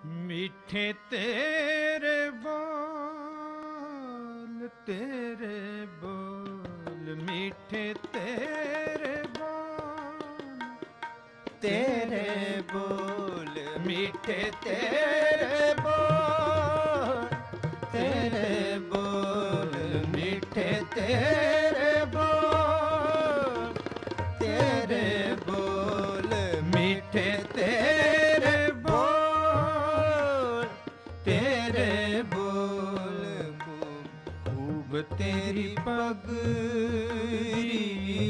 मीठे तेरे बोल, तेरे बोल, मीठे तेरे बोल, तेरे बोल, मीठे तेरे बोल, तेरे बोल, मीठे तेरे बोल, तेरे बोल, मीठे तेरे बोल, तेरे बोल, खूब तेरी पगड़ी,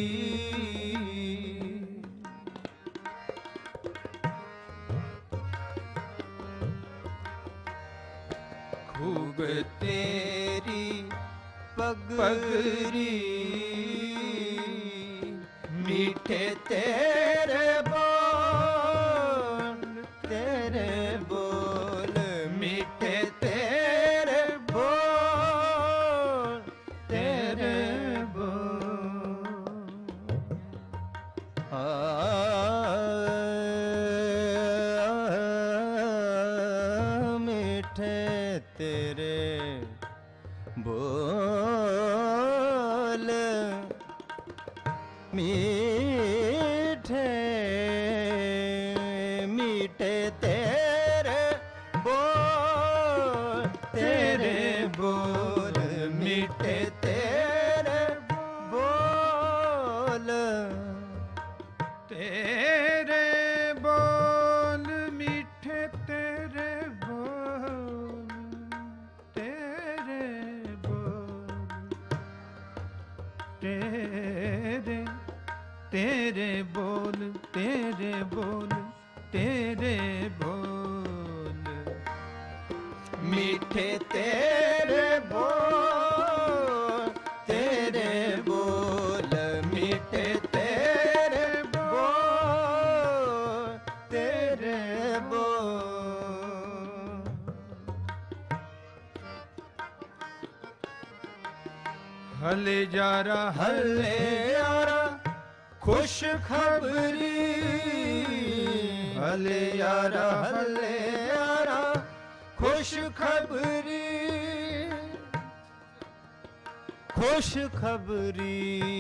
खूब तेरी पगड़ी, मीठे तेरे बोल, तेरे बोल, मीठे तेरे बोल, तेरे बोल, मीठे तेरे बोल, मीठे मीठे तेरे बोल, तेरे बोल, मीठे तेरे बोल, तेरे बोल, मीठे तेरे बोल, तेरे बोल, तेरे तेरे बोल, तेरे बोल, तेरे बोल, मीठे तेरे बोल, तेरे बोल, मीठे तेरे बोल, तेरे बोल, हले जारा हले यारा खुश खबरी, हले यारा, हले यारा खुश खबरी, खुश खबरी,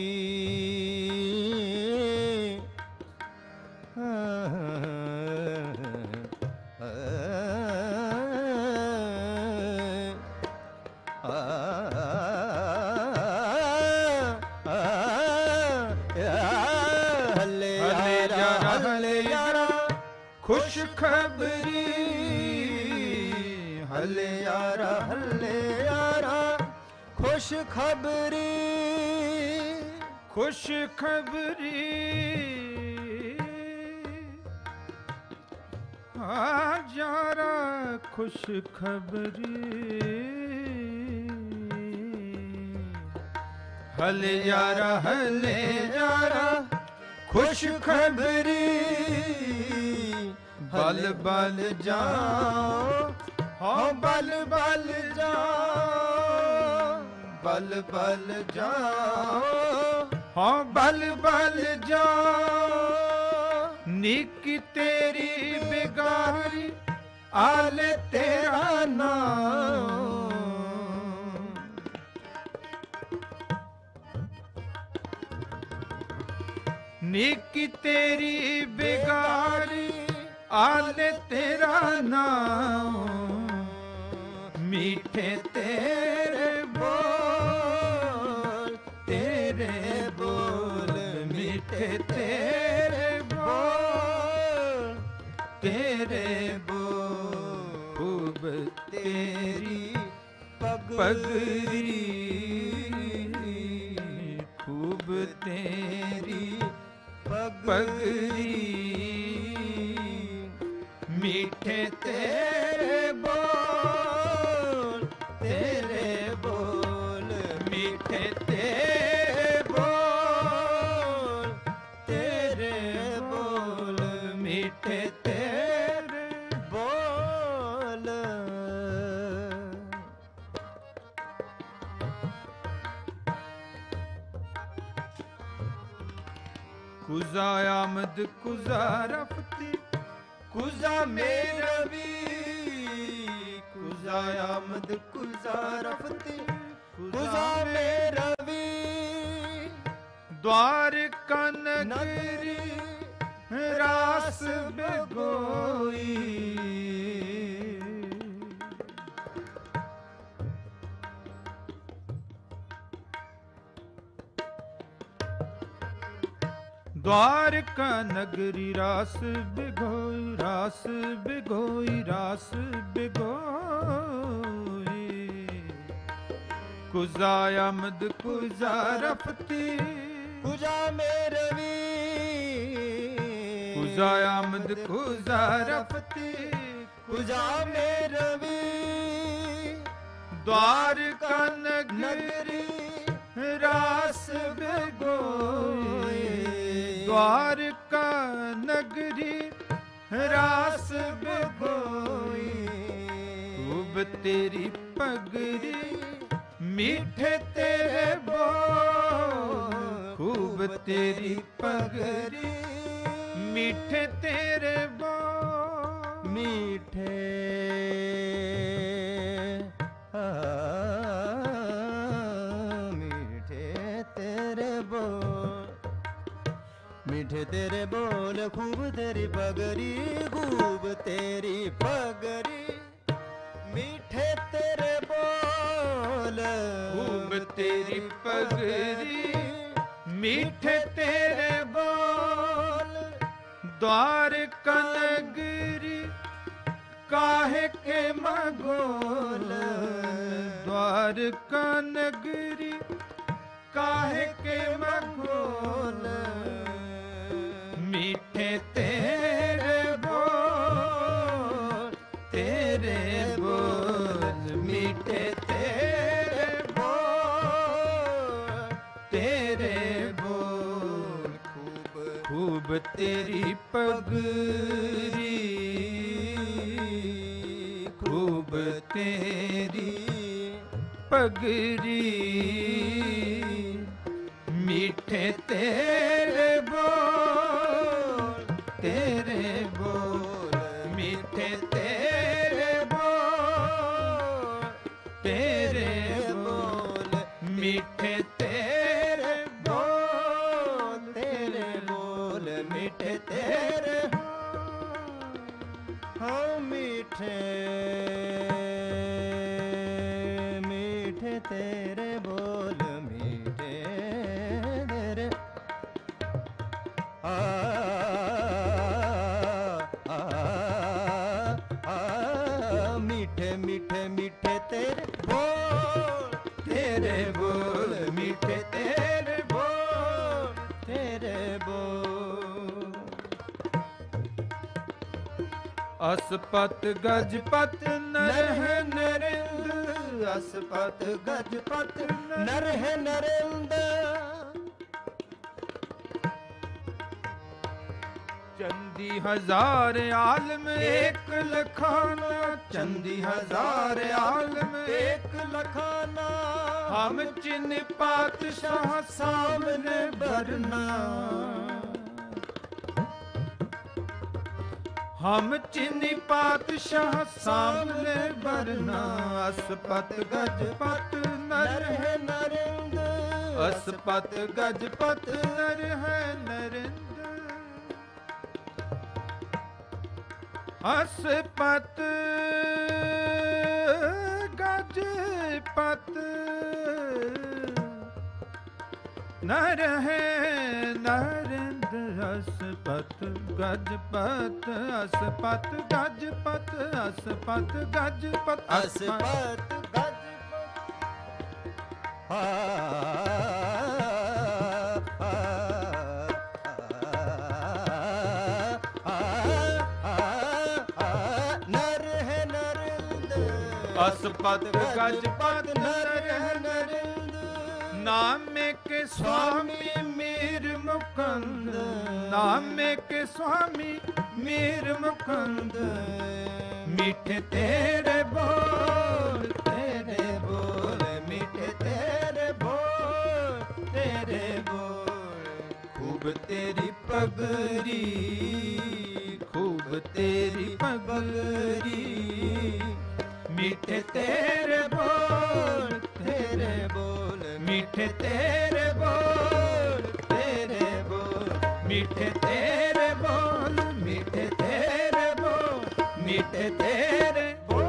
हले यारा, हले यारा खुश खबरी, हले यारा, हले यारा खुश खबरी, खुश खबरी, जारा खुश खबरी, हले यारा, हले यारा खुश खबरी, बल बल जाओ, हाँ बल बल जाओ, बल बल जाओ, हाँ बल बल जाओ, निकी तेरी बिगारी, आले तेरा नाम, निकी तेरी बिगारी, आले तेरा नाम, मीठे तेरे बोल, तेरे बोल, मीठे तेरे बोल, तेरे बोल, खूब तेरी पगरी, खूब तेरी पगरी, मीठे तेरे बोल, तेरे बोल, मीठे तेरे बोल, तेरे बोल, मीठे तेरे बोल, कुजा आमद कुजा रफ्ती, कुजा मेरा भी कुजा आमद कुजा रफती कुजा में रवि द्वारका नगरी रास बिगोई द्वारका नगरी रास बिगोई रास बिगोई रास बिगोई कुजा आमद कुजा रफती कुजा में रवि कुजा आमद कुजा रफती कुजा में रवि द्वारका नगरी रास बिगोई द्वारका नगरी रास बिगोई खूब तेरी पगरी मीठे तेरे बोल खूब तेरी पगरी मीठे तेरे बोल मीठे मीठे तेरे बोल मीठे तेरे बोल खूब तेरी पगरी खूब तेरी पगरी मीठे तेरे बोल खूब तेरी पगरी मीठे तेरे बोल द्वारका नगरी काहे के मगोल द्वारका नगरी काहे के मगोल मीठे तेरे बोल मीठे तेरे बोल तेरे बोल खूब तेरी पगरी खूब तेरी पगरी मीठे तेरे बोल मीठे तेरे बोल मीठे तेरे बोल मीठे तेरे हाँ मीठे मीठे तेरे बोल मीठे तेरे मीठे मीठे मीठे तेरे बोल मीठे तेरे बोल असपत गजपत नर है नरेंद्र असपत गजपत नर है नरेंद्र चंदी हजार आलम एक लखाना चंदी हजार आलम एक लखाना हम चिन्ह पातशाह सामने बरना हम चिन्ह पातशाह सामने बरना असपत गजपत नर है नरेंद्र असपत गजपत नर है नरेंद्र असपत गजपत नर है नरेंद्र असपत गजपत असपत गजपत असपत गजपत असपत गजपत नर है नरेंद्र असपत गजपत नर है नरेंद्र नामे के स्वामी मीर मुकुंद नामे के स्वामी मीर मुकुंद मीठे तेरे बोल मीठे तेरे बोल खूब तेरी पगरी खूब तेरी पगरी मीठे तेरे बोल, तेरे बोल मीठे तेरे बोल, तेरे बोल मीठे तेरे बोल, मीठे तेरे बोल, मीठे तेरे बोल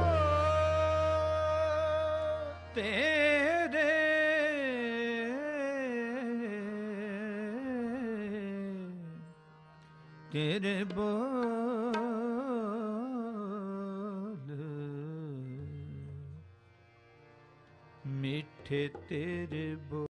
तेरे तेरे बोल, मीठे तेरे बोल।